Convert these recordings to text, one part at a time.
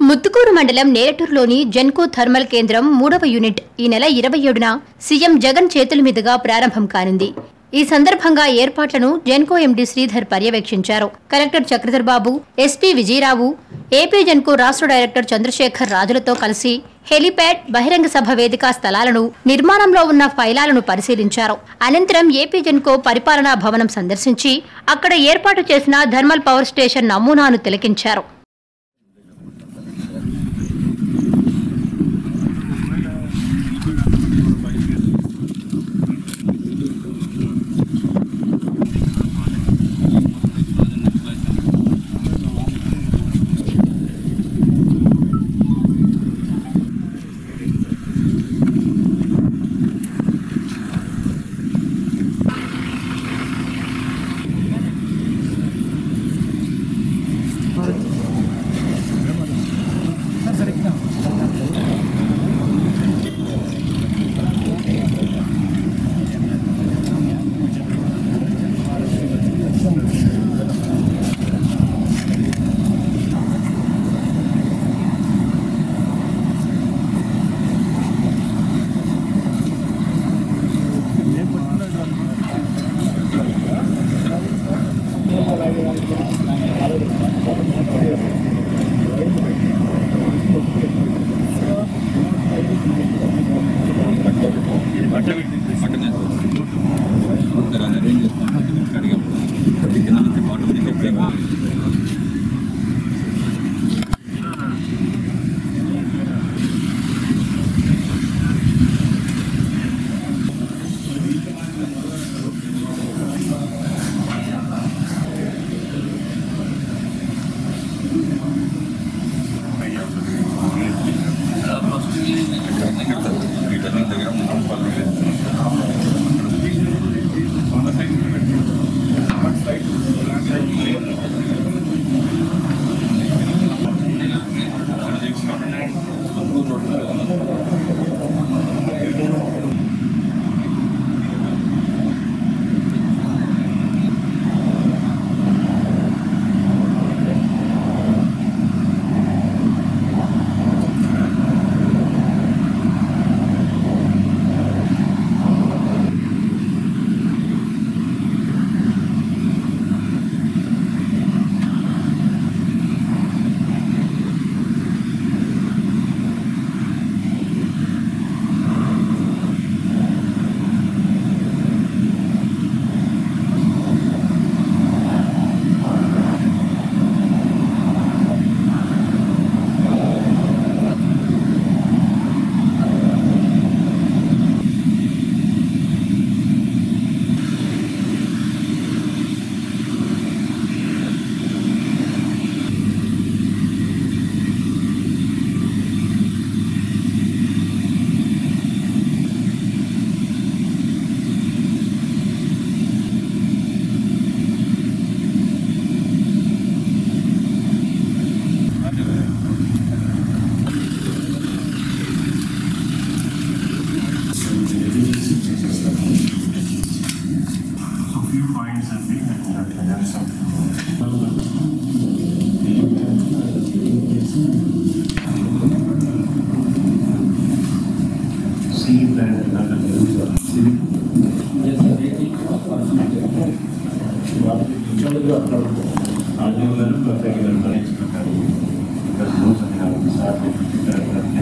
ముత్తుకూరు మండలం నేరటూరులోని జెన్కో థర్మల్ కేంద్రం 3వ యూనిట్ ఈ నెల 27న సీఎం జగన్ చేతుల మీదుగా ప్రారంభం కానుంది. ఈ సందర్భంగా ఏర్పాట్లను జెన్కో ఎండీ శ్రీధర్ పర్యవేక్షించారు. Collector Chakradhar Babu, SP Vijayarao, AP Genco రాష్ట్ర డైరెక్టర్ చంద్రశేఖర్ రాజులతో కలిసి హెలిప్యాడ్, బహిరంగ సభ వేదిక స్థలాలను, నిర్మాణంలో ఉన్న ఫైలాలను పరిశీలించారు. అనంతరం ఏపీ జెన్కో పరిపాలనా భవనం సందర్శించి అక్కడ ఏర్పాటు చేసిన థర్మల్ పవర్ స్టేషన్ నమూనాను తిలకించారు.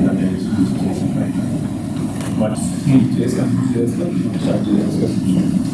But